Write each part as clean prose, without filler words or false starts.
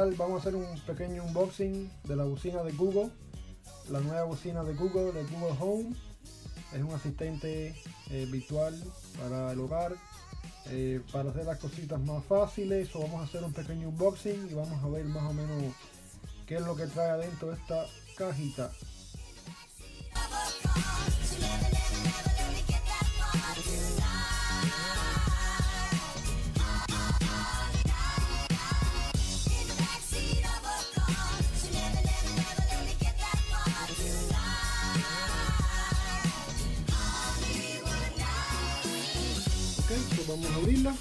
vamos a hacer un pequeño unboxing de la bocina de Google, la nueva bocina de Google Home. Es un asistente virtual para el hogar, para hacer las cositas más fáciles. O vamos a hacer un pequeño unboxing y vamos a ver más o menos qué es lo que trae adentro de esta cajita. Pues vamos a abrirla.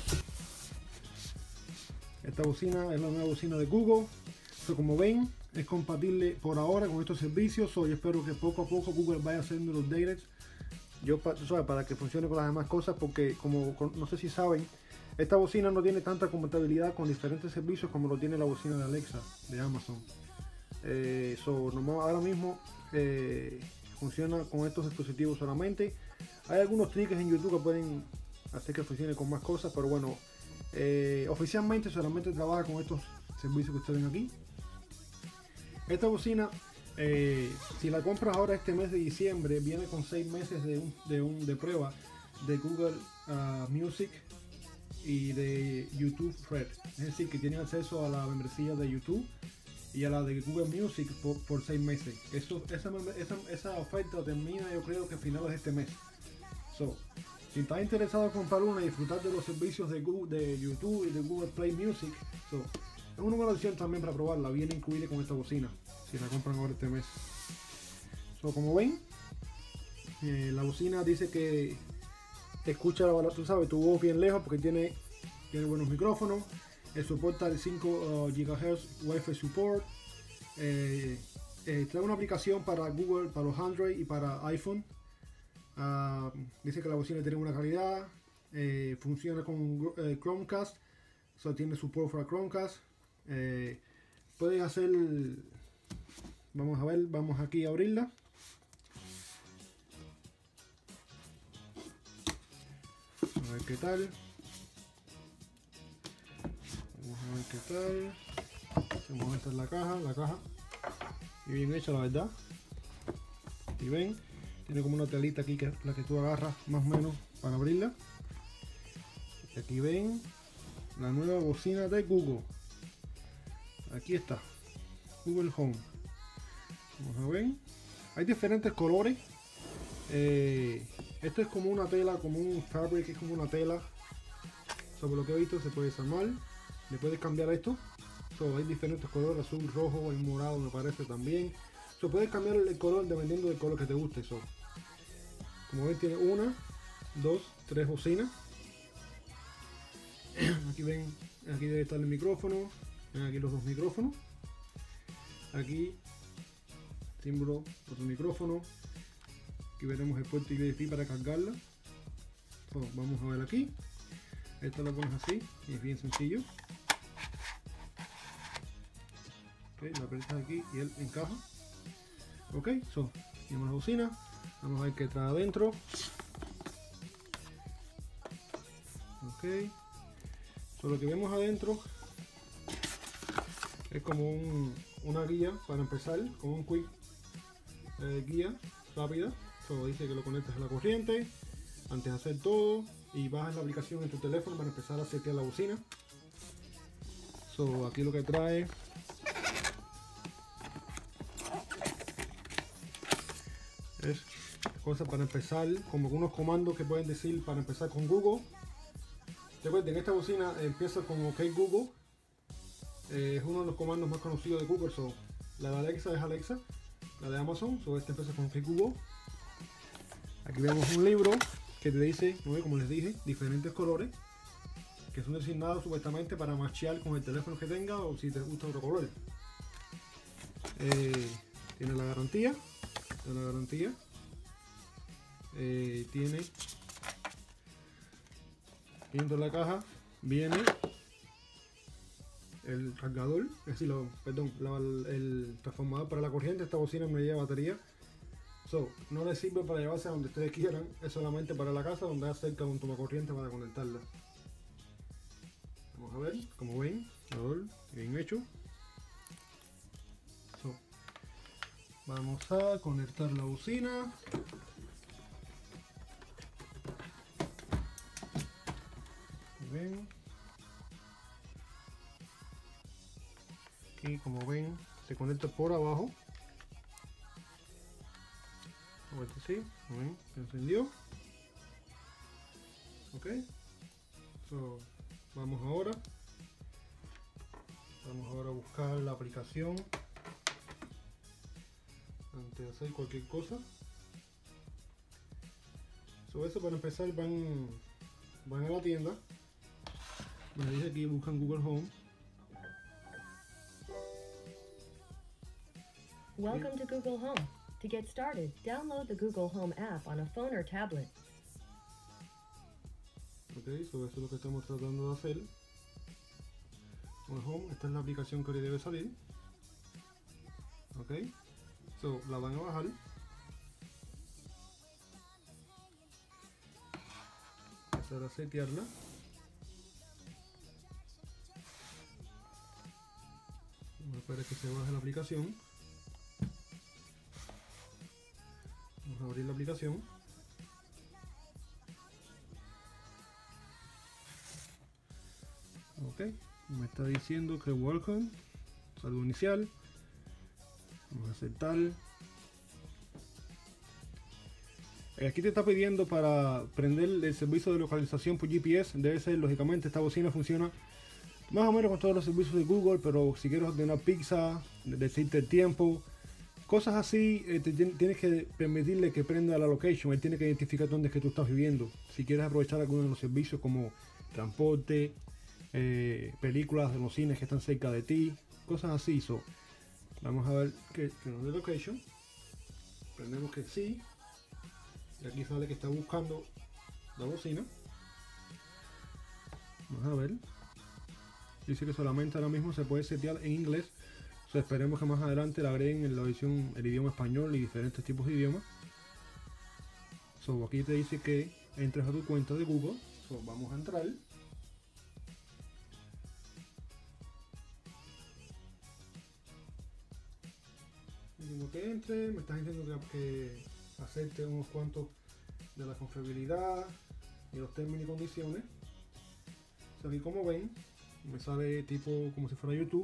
Esta bocina es la nueva bocina de Google. Como ven, es compatible por ahora con estos servicios. Yo espero que poco a poco Google vaya haciendo los updates para que funcione con las demás cosas, porque no sé si saben, esta bocina no tiene tanta compatibilidad con diferentes servicios como lo tiene la bocina de Alexa de Amazon. Ahora mismo funciona con estos dispositivos solamente. Hay algunos tricks en YouTube que pueden hacer que funcione con más cosas, pero bueno, oficialmente solamente trabaja con estos servicios que ustedes ven aquí. Esta bocina, si la compras ahora este mes de diciembre, viene con 6 meses de prueba de Google Music y de YouTube Red. Es decir, que tienen acceso a la membresía de YouTube y a la de Google Music por 6 meses. Esa oferta termina, yo creo que a finales de este mes. Si estás interesado en comprar una y disfrutar de los servicios de YouTube y de Google Play Music, es una buena opción también para probarla. Viene incluida con esta bocina si la compran ahora este mes. Como ven, la bocina dice que te escucha, tú sabes, tu voz bien lejos, porque tiene buenos micrófonos. Soporta el 5 GHz Wi-Fi support. Trae una aplicación para Google, para los Android y para iPhone. Dice que la bocina tiene buena calidad, funciona con Chromecast, tiene support para Chromecast. Puedes hacer, vamos a ver, vamos aquí a abrirla. A ver qué tal. Vamos a ver qué tal. Vamos a esta es la caja, y bien hecha, la verdad. Y ven, tiene como una telita aquí que es la que tú agarras más o menos para abrirla. Y aquí ven la nueva bocina de Google. Aquí está, Google Home. Vamos a ver, hay diferentes colores. Esto es como una tela, como un fabric, es como una tela. Sobre lo que he visto se puede desarmar. Le puedes cambiar esto. Hay diferentes colores, azul, rojo, y morado me parece también. Puedes cambiar el color dependiendo del color que te guste. Como ven, tiene 1, 2, 3 bocinas. Aquí ven, aquí debe estar el micrófono. Ven aquí los dos micrófonos. Aquí símbolo, otro micrófono. Aquí veremos el puerto USB para cargarla. Vamos a ver aquí. Esta la pones así y es bien sencillo. Okay, la aprietas aquí y él encaja. Ok, tenemos la bocina. Vamos a ver qué trae adentro. Ok, lo que vemos adentro es como una guía para empezar, con un quick guía rápida. Dice que lo conectas a la corriente antes de hacer todo, y bajas la aplicación en tu teléfono para empezar a setear la bocina. Aquí lo que trae es cosas para empezar, como unos comandos que pueden decir para empezar con Google. Recuerden, esta bocina empieza con OK Google. Es uno de los comandos más conocidos de Google. La de Alexa es Alexa, la de Amazon. Este empieza con OK Google. Aquí vemos un libro que te dice, como les dije, diferentes colores que son designados supuestamente para matchear con el teléfono que tenga, o si te gusta otro color. Tiene la garantía. Tiene dentro de la caja viene el cargador, es decir, el transformador para la corriente. Esta bocina no lleva batería, no le sirve para llevarse a donde ustedes quieran, es solamente para la casa donde hay cerca un tomacorriente para conectarla. Vamos a ver, como ven, cargador bien hecho. Vamos a conectar la bocina. Ven. Aquí, como ven, se conecta por abajo. Sí, ven, se encendió. Ok. So, vamos ahora a buscar la aplicación antes de hacer cualquier cosa. So, eso para empezar van a la tienda. Me dice aquí buscan Google Home. Welcome to Google Home. To get started, download the Google Home app on a phone or tablet. Ok, so eso es lo que estamos tratando de hacer. Google Home, esta es la aplicación que le debe salir. Ok, so la van a bajar. Empezar a setearla. Vamos a esperar que se baje la aplicación. Vamos a abrir la aplicación. Ok, me está diciendo que welcome, saludo inicial. Vamos a aceptar. Aquí te está pidiendo para prender el servicio de localización por GPS. Debe ser, lógicamente, esta bocina funciona más o menos con todos los servicios de Google, pero si quieres ordenar pizza, decirte el tiempo, cosas así, tienes que permitirle que prenda la location. Él tiene que identificar dónde es que tú estás viviendo. Si quieres aprovechar alguno de los servicios como transporte, películas de los cines que están cerca de ti, cosas así. So, vamos a ver que nos dé location. Prendemos que sí. Y aquí sale que está buscando la bocina. Vamos a ver. Dice que solamente ahora mismo se puede setear en inglés. So, esperemos que más adelante le agreguen en la versión el idioma español y diferentes tipos de idiomas. So, aquí te dice que entres a tu cuenta de Google. So, vamos a entrar. Diciendo que entre, me estás diciendo que acepte unos cuantos de la confiabilidad y los términos y condiciones. So, aquí como ven, me sale tipo como si fuera YouTube.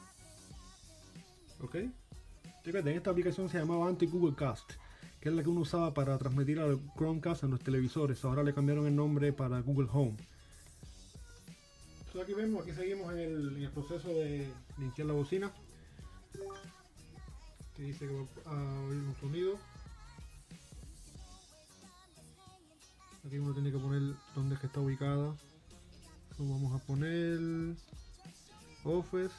Ok. Fíjate, en esta aplicación se llamaba antes Google Cast, que es la que uno usaba para transmitir al Chromecast en los televisores. Ahora le cambiaron el nombre para Google Home. So, aquí vemos, aquí seguimos en el proceso de limpiar la bocina. Que dice que va a oír un sonido. Aquí uno tiene que poner dónde es que está ubicada. So, vamos a poner Office.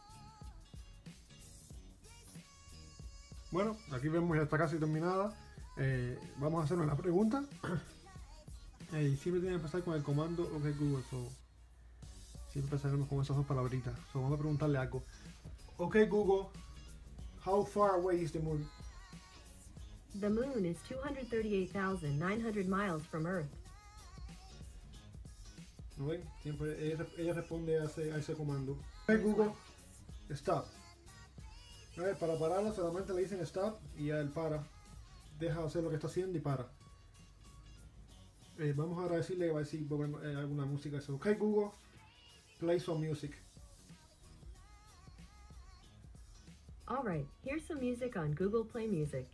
Bueno, aquí vemos ya está casi terminada. Vamos a hacer una pregunta. Siempre tiene que empezar con el comando OK Google. So, siempre empezaremos con esas dos palabritas. So, vamos a preguntarle algo. OK Google, how far away is the moon? The moon is 238,900 miles from Earth. ¿No ven? Siempre ella responde a ese comando. OK Google, stop. A ver, para pararla solamente le dicen stop y ya él para. Deja de hacer lo que está haciendo y para. Vamos ahora a decirle, va a decir alguna música. So, OK Google, play some music. Alright, here's some music on Google Play Music.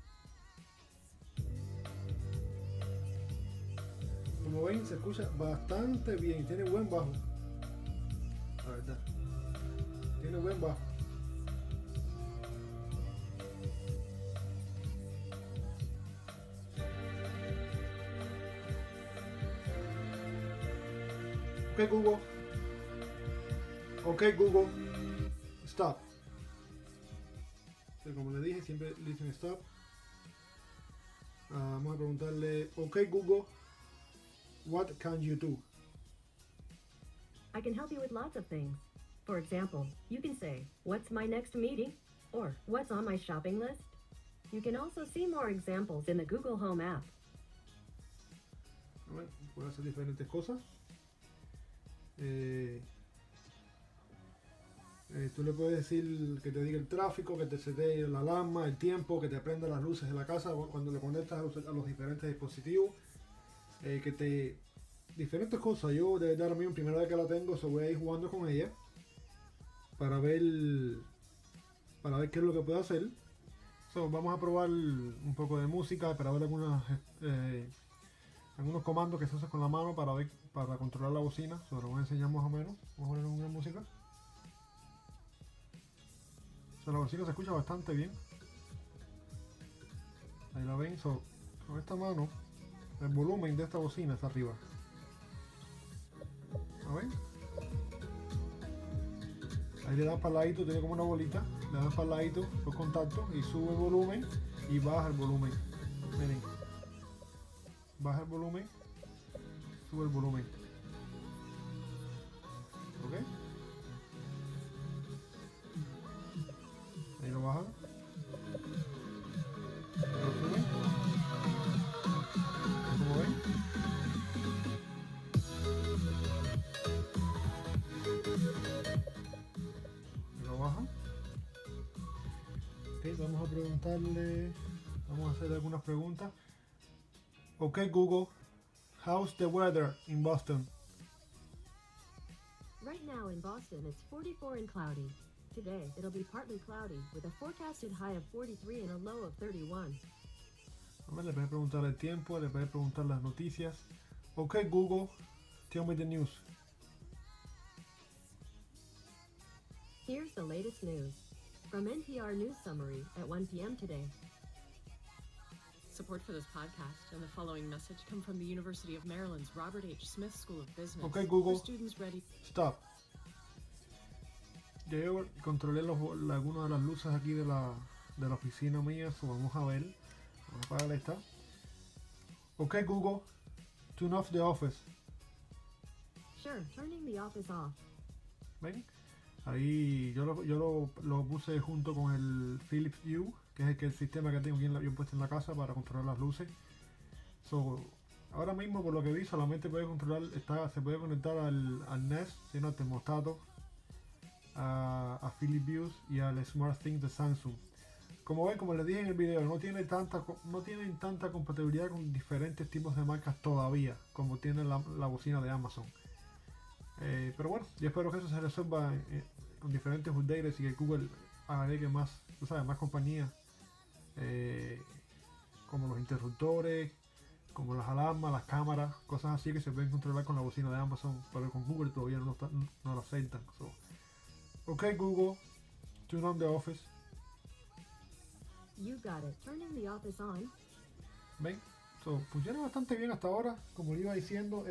Como ven, se escucha bastante bien. Tiene buen bajo. La verdad. Tiene buen bajo. OK Google. OK Google. Stop. Pero como le dije, siempre le dicen stop. Vamos a preguntarle, OK Google, what can you do? I can help you with lots of things. For example, you can say, what's my next meeting? Or, what's on my shopping list? You can also see more examples in the Google Home app. Bueno, puede hacer diferentes cosas. Tú le puedes decir que te diga el tráfico, que te setee la alarma, el tiempo, que te prenda las luces de la casa cuando le conectas a los diferentes dispositivos, que te... diferentes cosas. Yo de verdad ahora mismo, primera vez que la tengo, so voy a ir jugando con ella para ver qué es lo que puedo hacer. So, vamos a probar un poco de música para ver algunos comandos que se hacen con la mano para controlar la bocina. So, lo voy a enseñar más o menos. Vamos a poner una música. So, la bocina se escucha bastante bien. Ahí la ven. So, con esta mano, el volumen de esta bocina está arriba. ¿La ven? Ahí le das para el ladito, tiene como una bolita. Le das para el ladito, por contacto, y sube el volumen y baja el volumen. Miren. Baja el volumen, sube el volumen. ¿Ok? Ahí lo baja. Ahí lo sube. ¿Cómo ven? Ahí lo baja. Ok, vamos a preguntarle. Vamos a hacer algunas preguntas. Ok, Google, how's the weather in Boston? Right now in Boston, it's 44 and cloudy. Today, it'll be partly cloudy with a forecasted high of 43 and a low of 31. A ver, le puedes preguntar el tiempo, le puedes preguntar las noticias. Ok, Google, tell me the news. Here's the latest news from NPR News Summary at 1 p.m. today. Support for this podcast and the following message come from the University of Maryland's Robert H. Smith School of Business. Okay, Google. For students ready. Stop. Ya yo controlé algunas de las luces aquí de la oficina mía, so vamos a ver. Vamos a apagar esta. Ok, Google, turn off the office. Sure, turning the office off. ¿Ven? Ahí yo lo puse junto con el Philips Hue, que es el sistema que tengo aquí yo puesto en la casa para controlar las luces. So, ahora mismo, por lo que vi, solamente puede controlar, se puede conectar al Nest, sino al termostato, a Philips Hue y al SmartThings de Samsung. Como ven, como les dije en el video, no tienen tanta compatibilidad con diferentes tipos de marcas todavía, como tiene la bocina de Amazon. Pero bueno, yo espero que eso se resuelva con diferentes updates y que Google agregue más, más compañías, como los interruptores, como las alarmas, las cámaras, cosas así que se pueden controlar con la bocina de Amazon, pero con Google todavía no lo aceptan. So, ok, Google, turn on the office. You got it. Turning the office on. ¿Ven? So, funciona bastante bien hasta ahora, como le iba diciendo.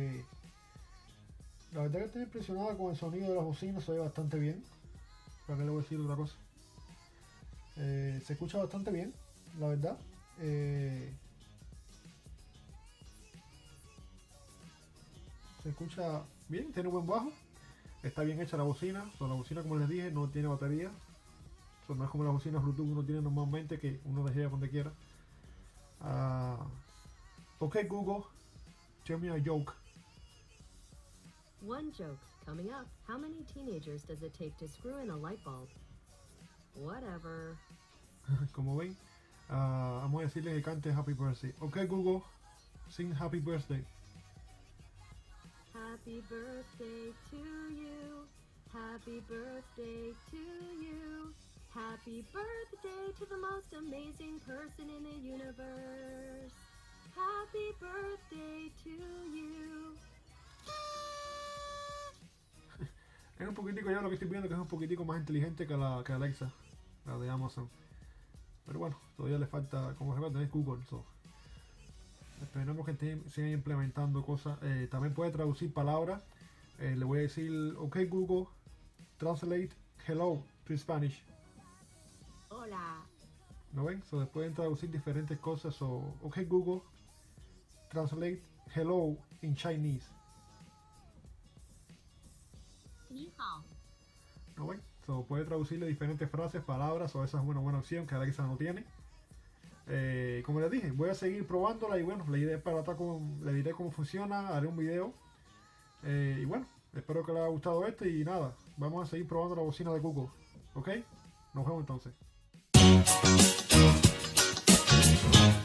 La verdad que estoy impresionado con el sonido de las bocinas, se oye bastante bien. ¿Para qué le voy a decir otra cosa? Se escucha bastante bien, la verdad. Se escucha bien, tiene buen bajo. Está bien hecha la bocina. So, la bocina, como les dije, no tiene batería. So, no es como las bocinas Bluetooth que uno tiene normalmente, que uno las lleva donde quiera. Ok, Google, tell me a joke. One joke coming up. How many teenagers does it take to screw in a light bulb? Whatever. Como ven, vamos a decirle que cante Happy Birthday. Ok, Google, sing Happy Birthday. Happy birthday to you. Happy birthday to you. Happy birthday to the most amazing person in the universe. Happy birthday to you. Es un poquitico, ya lo que estoy viendo que es un poquitico más inteligente que que Alexa, la de Amazon. Pero bueno, todavía le falta, como se va a tener Google. So. Esperemos que sigan implementando cosas. También puede traducir palabras. Le voy a decir, ok Google, translate hello to Spanish. Hola. ¿No ven? So, pueden traducir diferentes cosas. So, ok Google, translate hello in Chinese. 你好. ¿No ven? So, puede traducirle diferentes frases, palabras, o esa es una buena opción que Alexa no tiene. Como les dije, voy a seguir probándola y bueno, le diré cómo funciona, haré un video. Y bueno, espero que les haya gustado y nada, vamos a seguir probando la bocina de Google. ¿Ok? Nos vemos entonces.